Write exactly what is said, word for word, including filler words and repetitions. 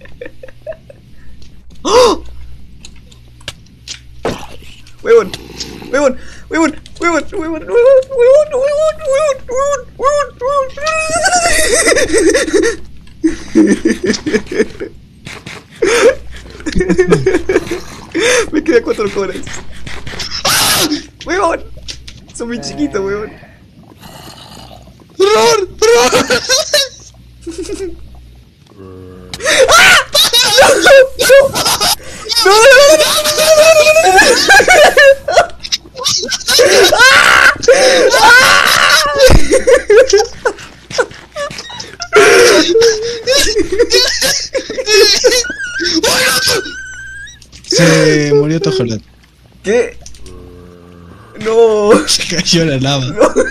¡Oh! ¡Huevón! ¡Huevón! ¡Huevón! ¡Huevón! ¡Huevón! ¡Huevón! ¡Huevón! ¡Huevón! ¡Huevón! ¡Huevón! Me quedé cuatro coras. ¡Huevón! Son muy chiquitos, huevón. ¡Por favor! ¡Ah! ¡No! ¡No! Se murió Tojolán. ¿Qué? No. Se cayó a la lava. No.